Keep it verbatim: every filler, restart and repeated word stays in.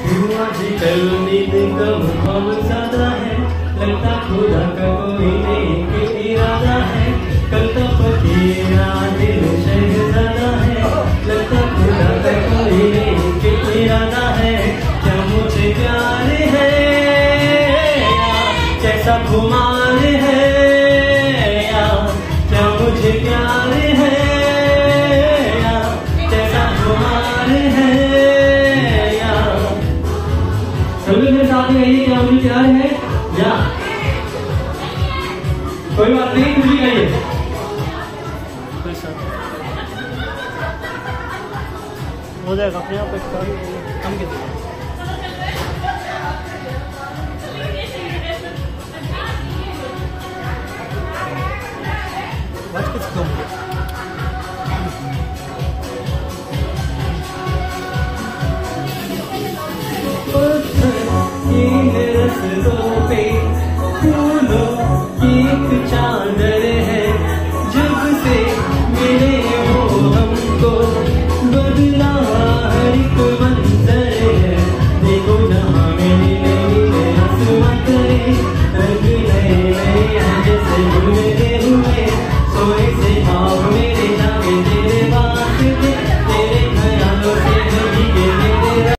आजकल नींद का मुकाबला ज्यादा है, लगता खुदा का कोई नहीं इरादा है। कल का फकीरा दिल शहजादा है, लगता खुदा का कोई नहीं इरादा है। क्या मुझे प्यार है या कैसा खुमार है, या क्या मुझे प्यार है या कैसा खुमार है। सभी मेरे साथ में कहिए क्या मुझे प्यार है या कोई बात नहीं, कुछ भी कहिए। हो जाएगा अपने आप।